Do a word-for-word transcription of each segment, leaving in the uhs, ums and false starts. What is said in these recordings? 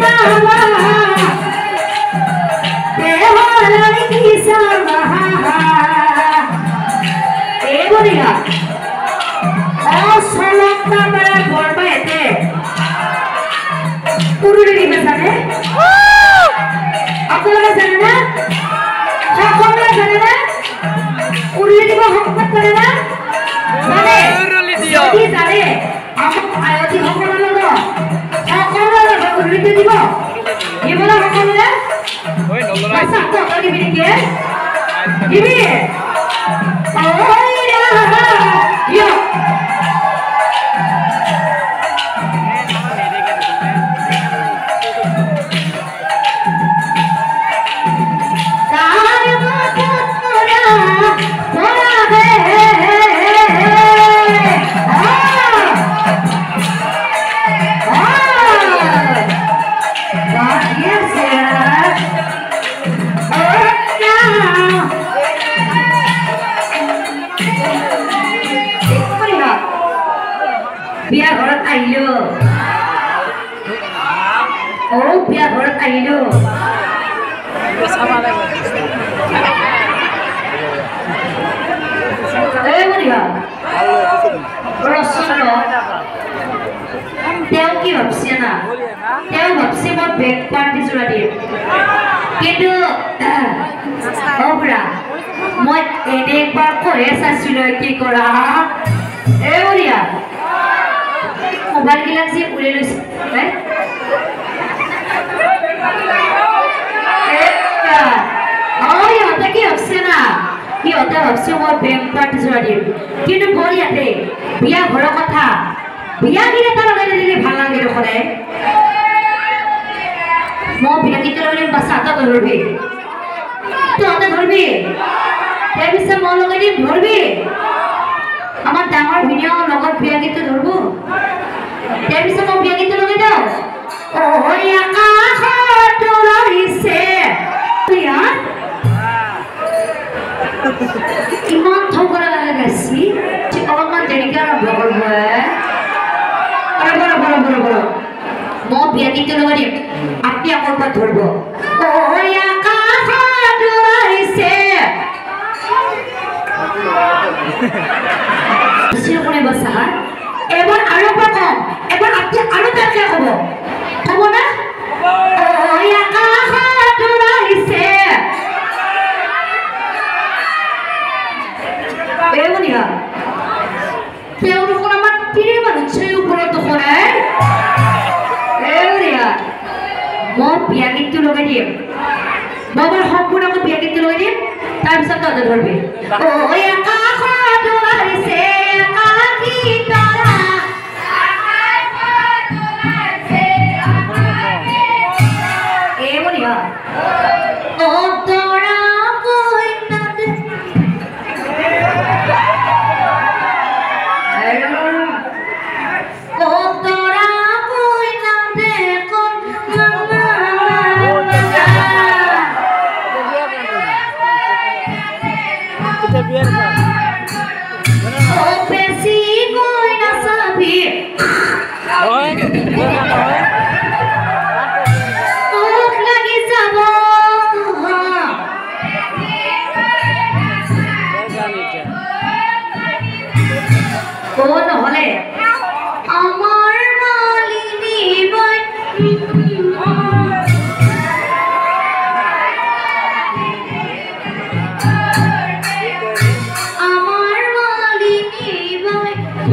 biya horat ailo oh biya horat ailo eh bariya rosolo teo ki bhabse na teo bhabse mo bag party jura diye kintu oh bra moi ene ekbar kore sasilo ki kora eh bariya mobile की लग से उड़े लो है और ये होता कि अक्सर ना ये होता अक्सर वो बैंक पार्टी जोड़ा दिए किन्तु बोली आते बिया घरों को था बिया की ने तारा मैंने दिले भाला के रखो ले मो बिया की तरह मैंने बस आता तो भी तो आता तो भी यार बिस्सा मो लोग ने धर भी हमारे दामर वीडियो लोगों बिया की तो धर बो यार bisa mau biar gitu loh gitu oh ya kakak tuh ise lihat iman tahu kalau lagi sih si orang kan jadi kan berapa berapa berapa berapa berapa mau biar gitu loh dia api aku buat turbo oh ya kakak tuh ise siapa nih besar এবার আরো প্রথম এবার আপনি আরো দেখে হবো হবো না ওই আকাশ তোরাইছে এমনিয়া কেউ যখন আমার তীরে মানুষের উপরে তো করে এমনিয়া মো বিয়া কিন্তু লগাই দিয়ে বাবার সম্পূর্ণ বিয়া কিন্তু লগাই দিয়ে তাৰপিছত তই ধরবি ওই আকাশ তোরাইছে আকি তারা oh tora koi nath oh tora koi nath kon mama kita biar kan oh pesi koi na sabhi oi কোন হলে আমার মালিনী বই আমার মালিনী বই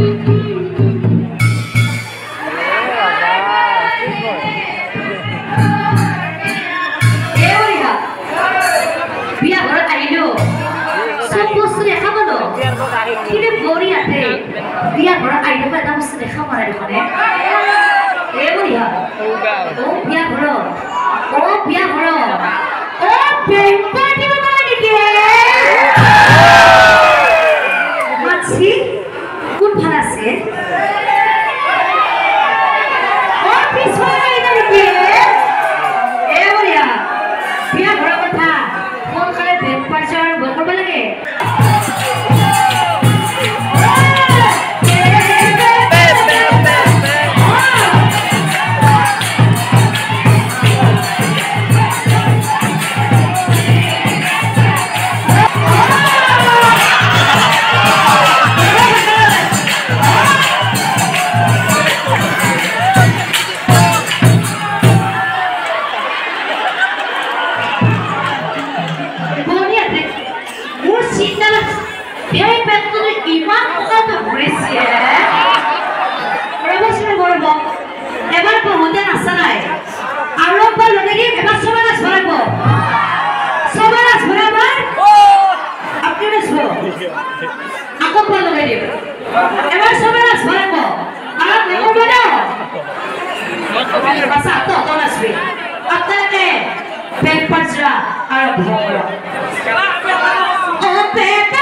বিয়া ঘৰত আহিলো সব বস্তু দেখা পালো কিন্তু বৰি আছে biar orang air dapat tahu sedekah mana di mana? Eh boleh? Oh biar orang, oh biar orang, oh bempa di mana ni ke? Masih pun panas ke? Oh pisau ini ni ke? Eh boleh? Biar orang kata, kau kalau bempa jangan berapa lagi? এবার সবাই নাচবে না আর করবে না বাসা তো তো নাচবে আপনাকে পেট পাঁচরা আর ভোগরা ও পেট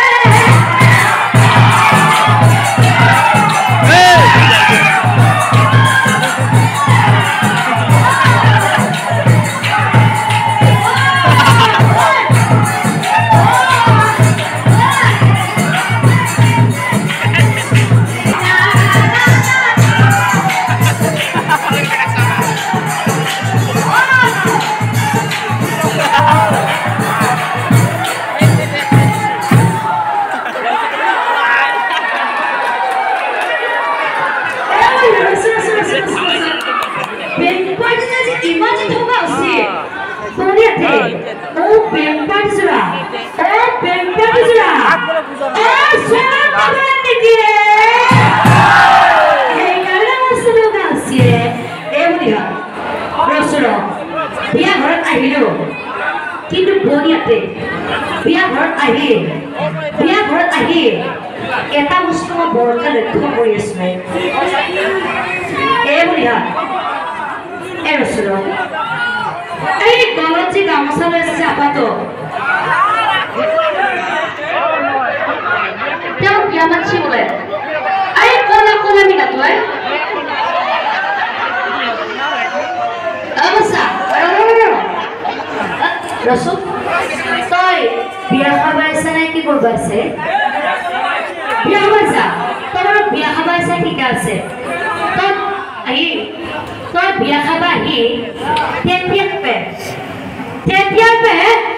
বিয়া ঘৰত আহিলো কিন্তু বনিয়াতে বিয়া ঘৰত আহি বিয়া ঘৰত আহি এটা বস্তু মই বৰকে লক্ষ্য কৰি আছো এই বুঢ়া এই ৰচুল এই গলত যে গামোচা লৈ আছে আপাতো তেওঁ বিয়া মাতছি বোলে এই কলা কলা মিলা তই অৱস্থা ৰচুল তই বিয়া খাবাইছা নে কি কৰবাইছে বিয়া খাবাইছা তোৰ বিয়া খাবাইছা ঠিক আছে তই আহি তই বিয়া খাবা আহি তেতিয়াক পে তেতিয়াক পে